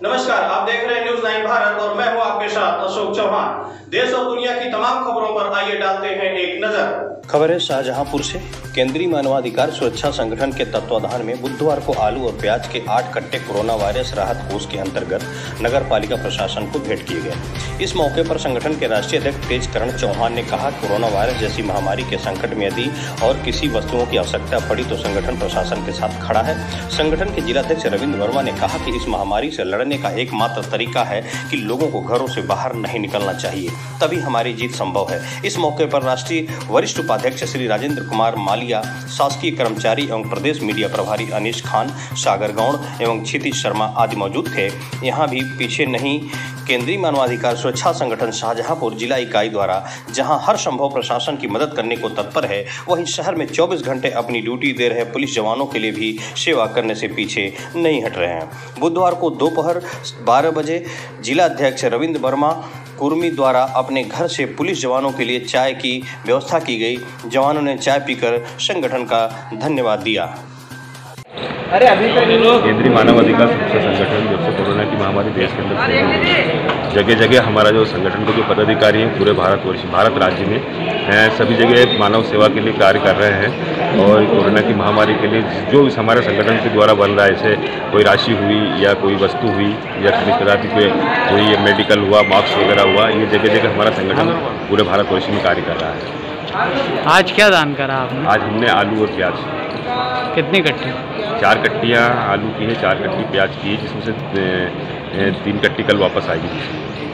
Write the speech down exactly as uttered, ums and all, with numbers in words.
नमस्कार, आप देख रहे हैं न्यूज़ नाइन भारत और मैं हूं आपके साथ अशोक चौहान। देश और दुनिया की तमाम खबरों पर आइए डालते हैं एक नजर। खबर है शाहजहांपुर से। केंद्रीय मानवाधिकार सुरक्षा संगठन के तत्वाधान में बुधवार को आलू और प्याज के आठ कट्टे कोरोना वायरस राहत कोष के अंतर्गत नगर पालिका प्रशासन को भेंट किए गए। इस मौके पर संगठन के राष्ट्रीय अध्यक्ष तेजकरण चौहान ने कहा, कोरोना वायरस जैसी महामारी के संकट में यदि और किसी वस्तुओं की आवश्यकता पड़ी तो संगठन प्रशासन के साथ खड़ा है। संगठन के जिलाध्यक्ष रविंद्र वर्मा ने कहा कि इस महामारी से लड़ने का एकमात्र तरीका है कि लोगों को घरों से बाहर नहीं निकलना चाहिए, तभी हमारी जीत संभव है। इस मौके पर राष्ट्रीय वरिष्ठ उपाध्यक्ष श्री राजेंद्र कुमार मालिया, शासकीय कर्मचारी एवं प्रदेश मीडिया प्रभारी अनीश खान, सागर गौड़ एवं क्षितिज शर्मा आदि मौजूद थे। यहाँ भी पीछे नहीं, केंद्रीय मानवाधिकार सुरक्षा संगठन शाहजहांपुर जिला इकाई द्वारा जहां हर संभव प्रशासन की मदद करने को तत्पर है, वहीं शहर में चौबीस घंटे अपनी ड्यूटी दे रहे पुलिस जवानों के लिए भी सेवा करने से पीछे नहीं हट रहे हैं। बुधवार को दोपहर बारह बजे जिला अध्यक्ष रविंद्र वर्मा कुर्मी द्वारा अपने घर से पुलिस जवानों के लिए चाय की व्यवस्था की गई। जवानों ने चाय पीकर संगठन का धन्यवाद दिया। अरे अभी केंद्रीय मानवाधिकार सुरक्षा संगठन जब से कोरोना की महामारी देश के अंदर फैली है, जगह जगह हमारा जो संगठन के जो पदाधिकारी हैं पूरे भारतवर्ष भारत राज्य में हैं, सभी जगह मानव सेवा के लिए कार्य कर रहे हैं। और कोरोना की महामारी के लिए जो इस हमारे संगठन के द्वारा बन रहा है, जैसे कोई राशि हुई या कोई वस्तु हुई या किसी तरह की कोई कोई मेडिकल हुआ, मास्क वगैरह हुआ, ये जगह जगह हमारा संगठन पूरे भारतवर्ष में कार्य कर रहा है। आज क्या दान करा आपने? आज हमने आलू और प्याज। कितनी कट्टी? चार कट्टियाँ आलू की है, चार कट्टी प्याज की है, जिसमें से तीन कट्टी कल वापस आएगी।